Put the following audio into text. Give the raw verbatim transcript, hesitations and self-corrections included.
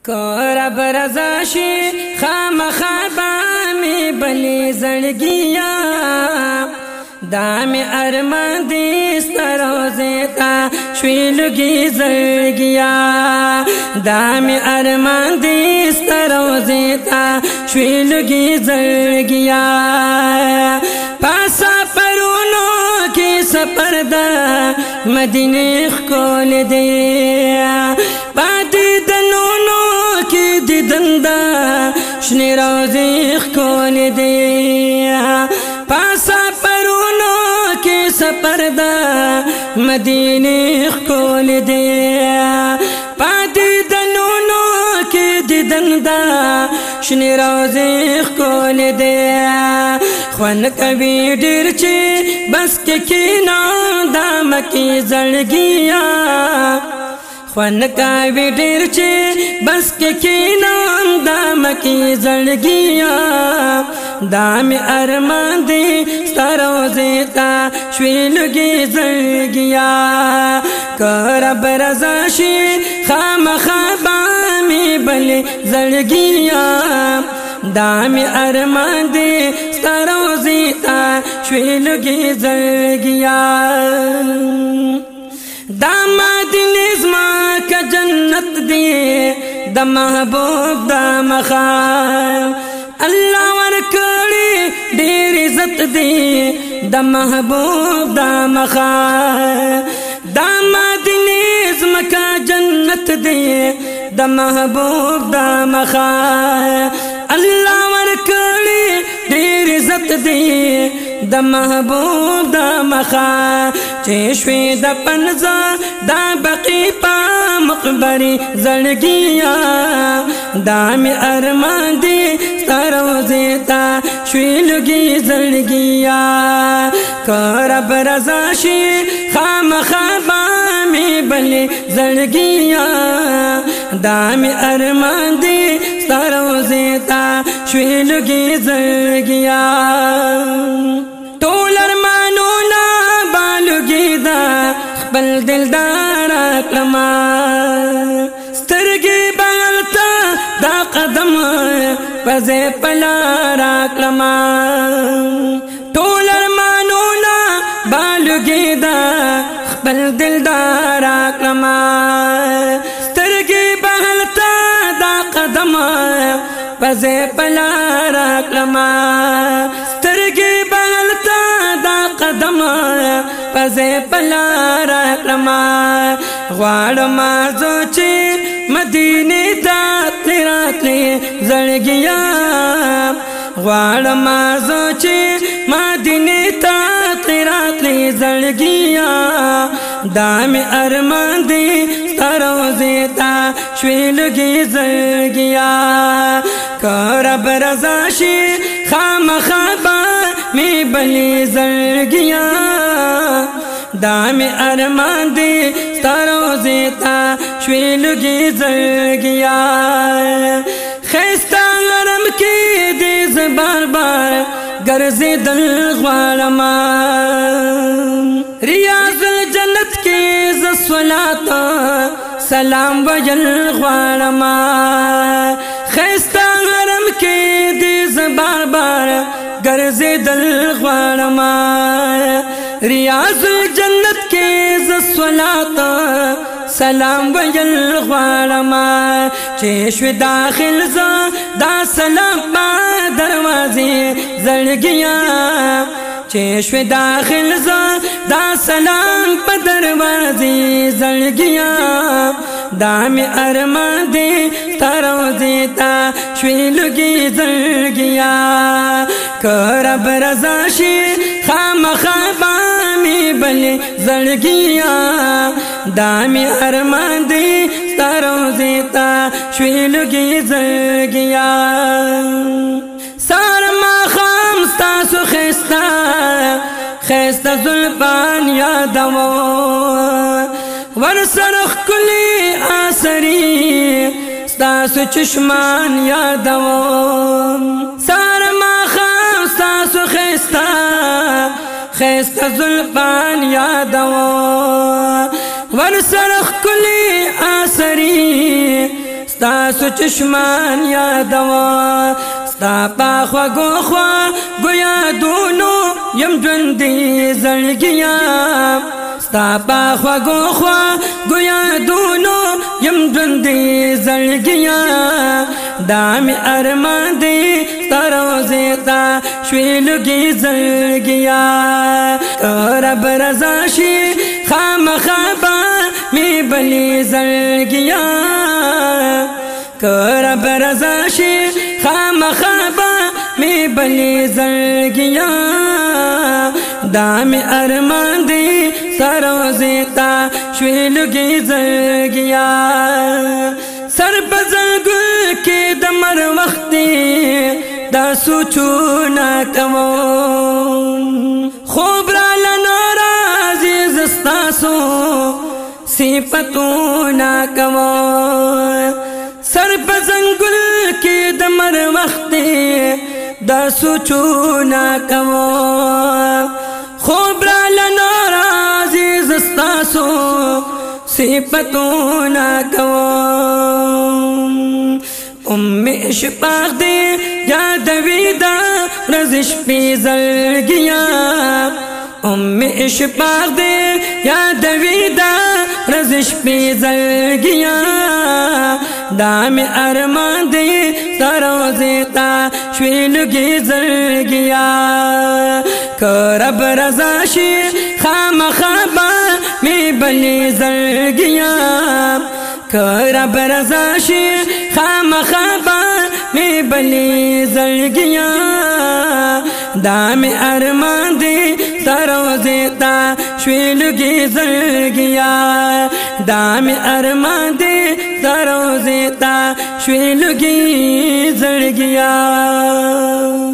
رب رضا شي خامخا می بلی زړګیا دا می ارمان دې ستروزه تا شویلګي زړګیا دا می ارمان دې ستروزه تا شویلګي زړګیا پاسا پرونو کې سفر دا مدینه خول دې پاتې دنونو کې دندا شنه روزي خول دې پاسا پرونو کې سفر دا مدینه خول دې پاتې دنونو کې دندا شنه روزي خول دې خوان کوي ډیر چې بس کې کینا د مکی زړګیا خوان کوي ډیر چې بس کې کینا د مکی زړګیا دا می ارمان دې ستروزه تا شویلګي زړګیا رب رضا شي خامخا می بلې زړګیا دا می ارمان دې ستروزه تا شویلګي زړګیا دا مدینه زما کا جنت دی د محبوب دا مخا الله ورکړي ډېر عزت دی د محبوب دا مخا دا مدینه زما کا جنت دی د محبوب دا مخا الله ورکړي ډېر عزت دی د محبوب دا مخا چې شوي د پنځه دا بقي په مقبري زړګیا دا می ارمان دي ستروزه تا شویلګي زړګیا رب رضا شي خامخا می بلې زړګیا دا می ارمان دي ستروزه تا شویلګي زړګیا ټول ارمانونه بالګي دا خپل دلدار کلمه سترګې بالتا دا قدم پزې پلار کلمه ټول ارمانونه بالګي دا خپل دلدار کلمه سترګې بالتا دا قدم پزې پلار کلمه سترګې بالتا دا قدم پزې پلار کلمه غواړم زه چې مدینه ته تلاتلې زړګیا غواړم زه چې مدینه ته تلاتلې زړګیا دا می ارمان دي ستروزه تا شویلګي زړګیا رب رضا شي خامخا می بلې زړګیا دا می ارمان دي ستروزه تا شویلګي زړګیا خستا غرم کې دې ز بار بار ګرځېدل غواړم ریاض الجنت کې ز صلات سلام وجل غواړم خستا غرم کې دې ز بار بار ګرځېدل غواړم ریاض الجنت کې ز صلات سلام ویل غواړم چې شو داخل ز دا سلام په دروازې زړګیا چې شو داخل ز دا سلام په دروازې زړګیا دا می ارمان دي ستروزه تا شویلګي زړګیا رب رضا شي خامخا می بلې زړګیا دا می ارمان دي ستروزه تا شویلګي زړګیا سار ما خام ستاسو خستا خستا زلفان یادو ورسرخ کلی آسری ستاسو چشمان یادو سار ما خام ستاسو خستا خستا زلفان یادو ورسرخ کلی آسری ستا سو چشمان یادوا ستا پا خوږو خوږو یادونو یم ژوندی زړګیا ستا پا خوږو خوږو یادونو یم ژوندی زړګیا دا مې ارمان دی ستا روضې ته شوې لږې زړګیا که رب رضا شي خامخا به مې بلې زړګیا که رب رضا شي خامخا به مې بلې زړګیا دا مې ارمان دی ستا روضې ته شوې لږې زړګیا سر په زنګون کې د مر وخت دا سوچونه کوم خوب راله ناراضي زه ستاسو صفتونه کوم سر په زنګون کې د مر وخت دا سوچونه کوم خوب راله ناراضي زه ستاسو صفتونه کوم ام اشفاق دی یادوي دا ورځ شپې زړګیا ام اشفاق دی یادوي دا ورځ شپې زړګیا دا مې ارمان دی ستا روضې ته شوې لږې زړګیا که رب رضا شي خامخا به مې بلې زړګیا که رب رضا شي خامخا به مې بلې زړګیا دا مې ارمان دی ستا روضې ته شوې لږې زړګیا دا مې ارمان دی ستا روضې ته شوې لږې زړګیا